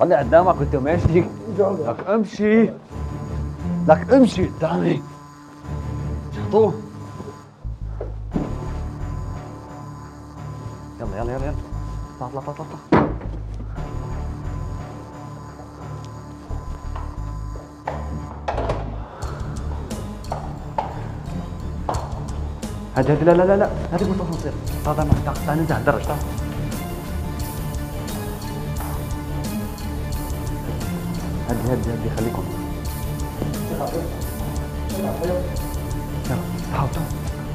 خلي قدامك وانت ماشي. لك امشي، لك امشي قدامي. شطوه. يلا يلا يلا يلا، اطلع اطلع اطلع اطلع. هدي لا لا لا لا، هدي مو تصير. تعال تعال تعال ننزل على الدرج. تعال هدي خليكم. يلا تعالوا تعالوا.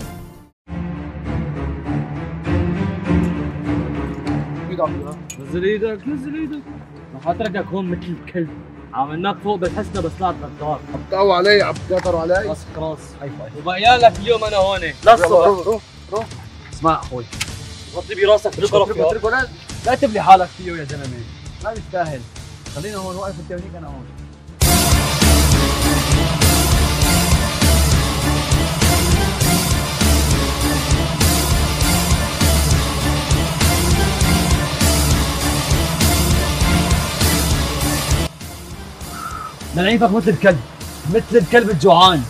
نزل ايدك نزل ايدك، ما حاتركك هون مثل الكلب. عملناك فوق بالحسنة بس طلعت غدار. بتقوا علي، عم تقدروا علي. راسك راس. وبقيالك اليوم انا هون روح روح. اسمع اخوي، غطي براسك اتركه لا تبلي حالك فيه يا زلمه، ما بيستاهل. خلينا هون واقف انت وهيك انا هون. نعيفك مثل الكلب، مثل الكلب الجوعان.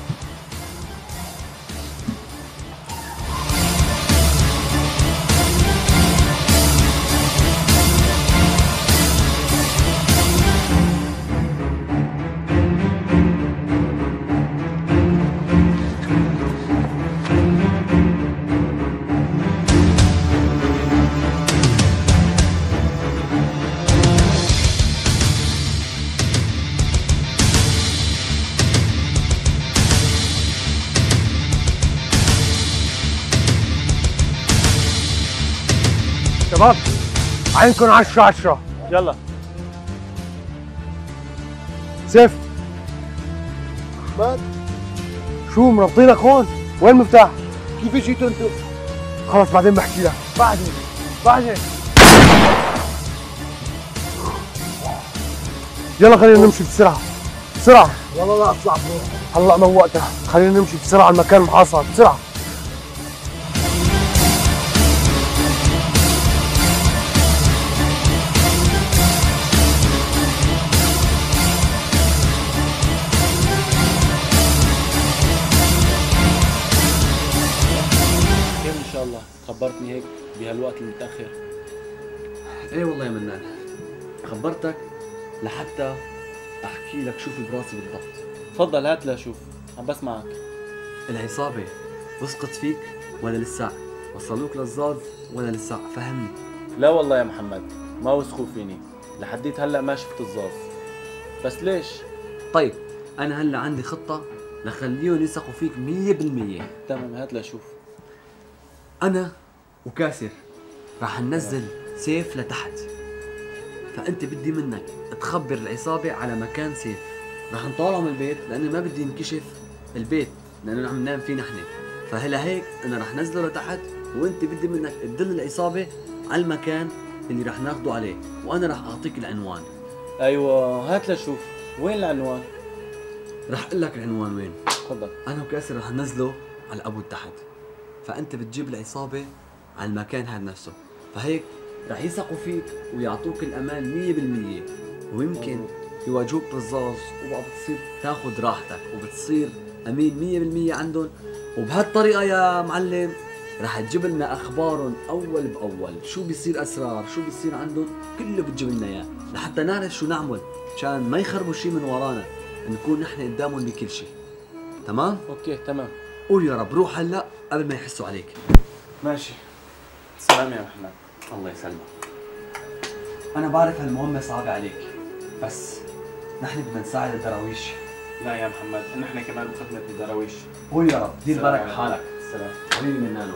شباب عينكم 10/10. يلا سيف. احمد شو مربطينك هون؟ وين المفتاح؟ كيف اجيتوا انتوا؟ خلص بعدين بحكي لك. بعدين يلا خلينا نمشي بسرعة بسرعة. يلا لا اطلع هلا ما وقتها. خلينا نمشي بسرعة، المكان محاصر. بسرعة. ان شاء الله خبرتني هيك بهالوقت المتاخر. ايه والله يا منان، خبرتك لحتى احكي لك شو في براسي بالضبط. تفضل هات لاشوف، عم بسمعك. العصابة وثقت فيك ولا لسه؟ وصلوك للزاز ولا لسه؟ فهمني. لا والله يا محمد، ما وثقوا فيني لحديت هلا، ما شفت الزاز. بس ليش؟ طيب انا هلا عندي خطة لخليهم يثقوا فيك 100%. تمام هات لاشوف. انا وكاسر راح ننزل سيف لتحت، فانت بدي منك تخبر العصابة على مكان سيف. راح نطالعه من البيت لانه ما بدي ينكشف البيت لانه عم ننام فيه نحن، فهلا هيك انا راح نزله لتحت، وانت بدي منك تدل العصابة على المكان اللي راح ناخده عليه، وانا راح اعطيك العنوان. ايوه هات لاشوف، وين العنوان؟ راح اقول لك العنوان وين. تفضل. انا وكاسر راح ننزله على الابو تحت، فانت بتجيب العصابة على المكان هذا نفسه، فهيك راح يثقوا فيك ويعطوك الامان 100%، ويمكن يواجهوك بالزاز وبقى بتصير تاخذ راحتك وبتصير امين 100% عندهم. وبهالطريقة يا معلم راح تجيب لنا اخبارهم اول باول، شو بيصير اسرار، شو بيصير عندهم، كله بتجيب لنا اياه لحتى نعرف شو نعمل مشان ما يخربوا شيء من ورانا، نكون نحن قدامهم بكل شيء. تمام؟ اوكي تمام. قول يا رب روح هلا قبل ما يحسوا عليك. ماشي. سلام يا محمد. الله يسلمك. أنا بعرف هالمهمة صعبة عليك، بس نحن بدنا نساعد الدراويش. لا يا محمد، نحن كمان بخدمة الدراويش. قول يا رب، دير بالك بحالك. سلام. حبيبي منانو.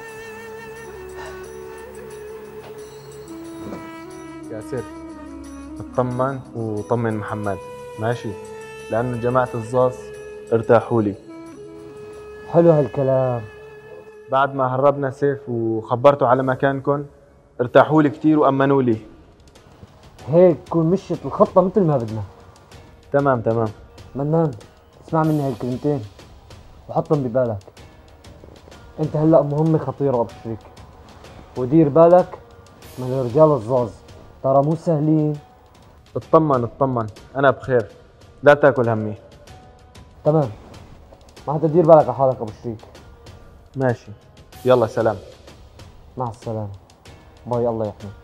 ياسر اطمن وطمن محمد، ماشي؟ لأنه جماعة الزاز ارتاحوا لي. حلو هالكلام. بعد ما هربنا سيف وخبرته على مكانكم ارتاحوا لي كثير وأمنوا لي. هيك تكون مشيت الخطة مثل ما بدنا. تمام. منان اسمع مني هالكلمتين وحطهم ببالك. انت هلا مهمة خطيرة ابشرك، ودير بالك من رجال الزاز، ترى مو سهلين اطمن انا بخير، لا تاكل همي. تمام، ما حدا تدير بالك على حالك ابو شريك. ماشي، يلا سلام. مع السلامة، باي، الله يحميك.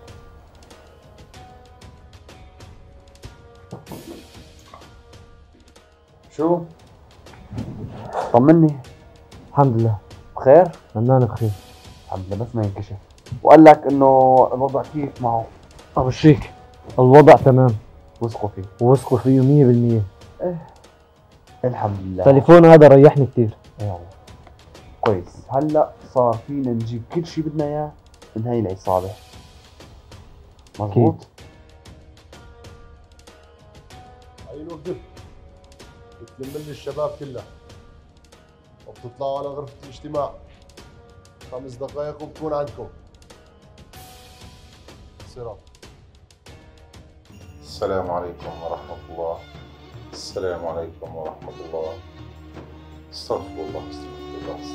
شو؟ طمني. الحمد لله بخير؟ فنان بخير الحمد لله، بس ما ينكشف. وقال لك انه الوضع كيف معه؟ ابو شريك، الوضع تمام وثقوا فيه. ووثقوا فيه 100%. الحمد لله. تليفون هذا ريحني كثير. اي والله. كويس، هلا صار فينا نجيب كل شيء بدنا اياه من هاي العصابة. مضبوط؟ هاي الوقت بتلم لي الشباب كلها وبتطلعوا على غرفة الاجتماع 5 دقائق وبكون عندكم. صراط. السلام عليكم ورحمة الله. السلام عليكم ورحمة الله. استغفر الله استغفر الله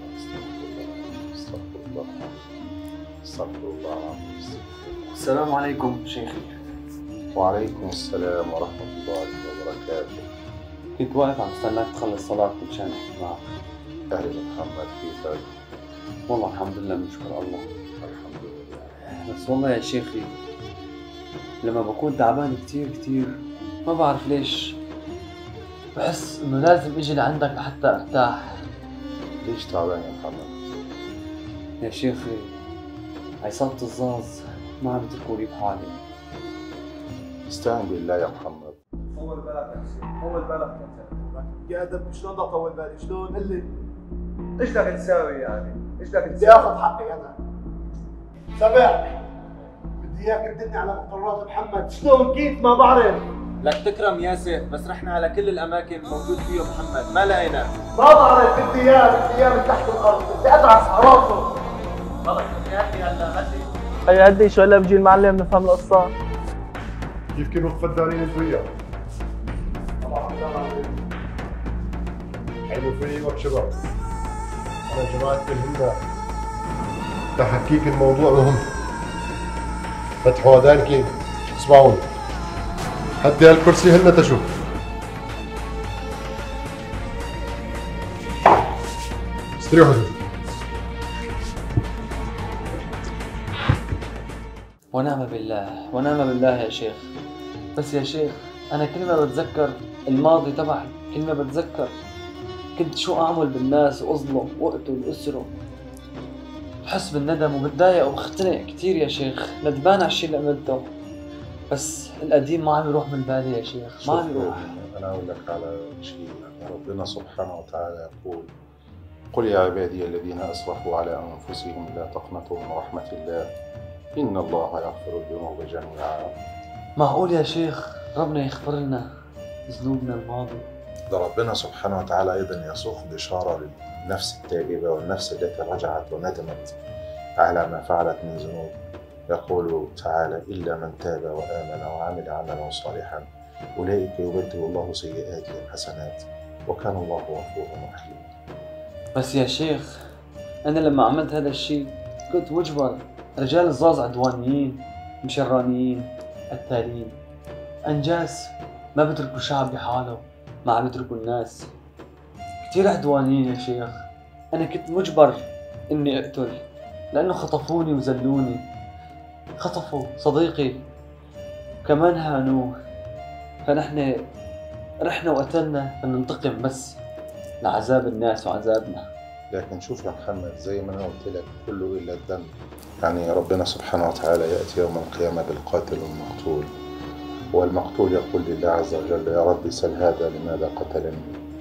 استغفر الله استغفر الله العظيم. السلام عليكم شيخي. وعليكم السلام ورحمة الله وبركاته. كنت واقف عم استناك تخلص صلاة مشان احكي معك. أهلا محمد، كيفك؟ والله الحمد لله بنشكر الله. الحمد لله. بس والله يا شيخي لما بكون تعبان كتير ما بعرف ليش بحس انه لازم اجي لعندك لحتى ارتاح. ليش تعبان يا محمد؟ يا شيخي عصابة الزاز ما عم يتركوني بحالي. استعن بالله يا محمد. طول بالك يا حسين، طول بالك يا ادم. شلون بدي اطول بالي؟ شلون؟ قل لي ايش بدك تساوي يعني؟ ايش بدك بدي تساوي؟ اخذ حقي انا. سبع، بدي اياك تدلني على مقرات محمد. شلون؟ كيف؟ ما بعرف. لك تكرم ياسر، بس رحنا على كل الاماكن موجود فيه محمد ما لقينا. ما بعرف، بدي اياه من تحت الارض، بدي ادعس على راسه. خلص هدي هلا هدي. هي هدي شو هلا بيجي المعلم نفهم القصة. كيف كانوا فدانين انت وياه؟ حلو فيك شباب. انا جماعة الهمة تحكيك الموضوع مهم. فتحوا اذانكم اسمعوني. هدي هالكرسي هنا تشوف. استريحوا. ونعم بالله يا شيخ. بس يا شيخ انا كل ما بتذكر الماضي تبعي، كل ما بتذكر كنت شو اعمل بالناس واظلم واقتل واسره، بحس بالندم وبتضايق وبختنق كثير يا شيخ. ندمان على الشيء اللي عملته، بس القديم ما عم يروح من بالي يا شيخ، ما عم يروح. أنا أقول لك على شيء. ربنا سبحانه وتعالى يقول: قل يا عبادي الذين أسرفوا على أنفسهم لا تقنطوا من رحمة الله إن الله يغفر الذنوب جميعا. معقول يا شيخ ربنا يغفر لنا ذنوبنا الماضي؟ ده ربنا سبحانه وتعالى أيضا يسوق بشارة للنفس التائبة والنفس التي رجعت وندمت على ما فعلت من ذنوب. يقول تعالى: إلا من تاب وآمن وعمل عملا صالحا أولئك يبدل الله سيئاتهم حسنات وكان الله غفورا رحيما. بس يا شيخ أنا لما عملت هذا الشيء كنت مجبر. رجال الزاز عدوانيين، مشرانيين، قتالين، أنجاس، ما بتركوا شعب بحاله، ما عم يتركوا الناس، كتير عدوانيين يا شيخ. أنا كنت مجبر إني أقتل لأنه خطفوني وذلوني، خطفوا صديقي كمان هانوه، فنحن رحنا وقتلنا فننتقم بس لعذاب الناس وعذابنا. لكن شوف يا محمد، زي ما أنا قلت لك كله إلا الدم. يعني ربنا سبحانه وتعالى يأتي يوم القيامة بالقاتل والمقتول، والمقتول يقول لله عز وجل: يا رب سل هذا لماذا قتلني.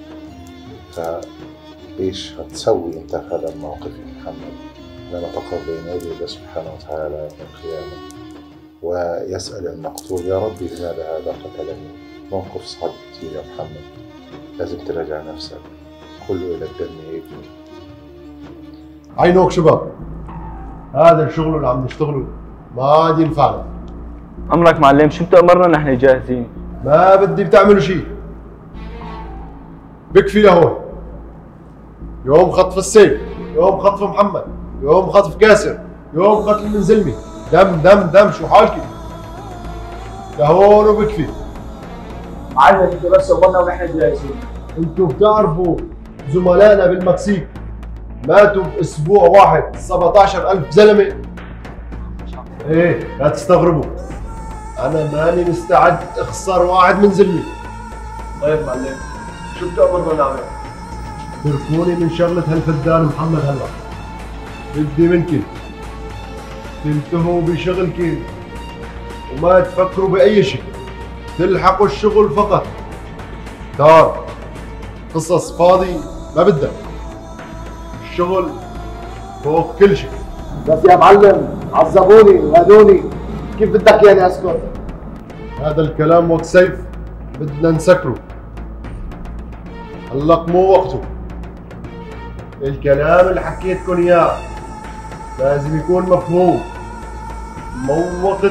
فإيش هتسوي أنت في هذا الموقف يا محمد؟ لما تقف بين يدي الله سبحانه وتعالى يوم القيامة ويسأل المقتول: يا رب لماذا هذا قتلني؟ موقف صعب كتير يا محمد، لازم تراجع نفسك. كله إلى الدم يا ابني. عينوك شباب، هذا الشغل اللي عم نشتغله ما عاد ينفعنا. أمرك معلم، شو بتأمرنا نحن جاهزين. ما بدي بتعملوا شيء، بكفي لهون. يوم خطف السيف، يوم خطف محمد، يوم خطف كاسر، يوم قتل من زلمي. دم دم دم، شو حالكم؟ لهون وبكفي. معلم انت بس قولنا ونحن جاهزين. انتوا بتعرفوا زملائنا بالمكسيك ماتوا باسبوع واحد 17,000 زلمه. ايه لا تستغربوا، انا ماني مستعد اخسر واحد من زلمي. طيب معلم، شو بتأمرنا نعمل؟ تركوني من شغله هالفدان محمد هلا. بدي منكم تنتهوا بشغلكم وما تفكروا باي شيء، تلحقوا الشغل فقط. دار قصص فاضي ما بدك، الشغل فوق كل شيء. بس يا معلم عذبوني وهدوني، كيف بدك يعني اسكت؟ هذا الكلام وقت سيف بدنا نسكره، هلق مو وقته. الكلام اللي حكيتكم اياه لازم يكون مفهوم، مو وقت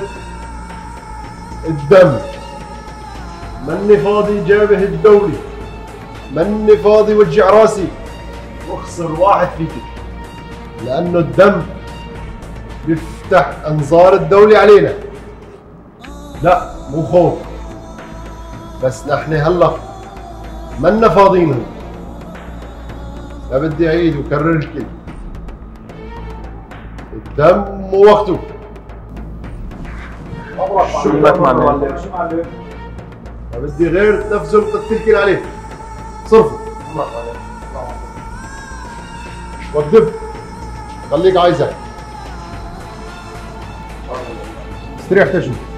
الدم. ماني فاضي جابه الدولي، ماني فاضي وجع راسي واخسر واحد فيكم، لانه الدم بيفتح انظار الدولة علينا. لا مو خوف، بس نحن هلا منا فاضيين. لا بدي اعيد وكرر الكلمة، الدم مو وقته. شو بدك معلم؟ شو معلم؟ ما بدي غير تنفذوا اللي قلت عليه. صرفوا. وقف، خليك عايزك. استريح تشوف.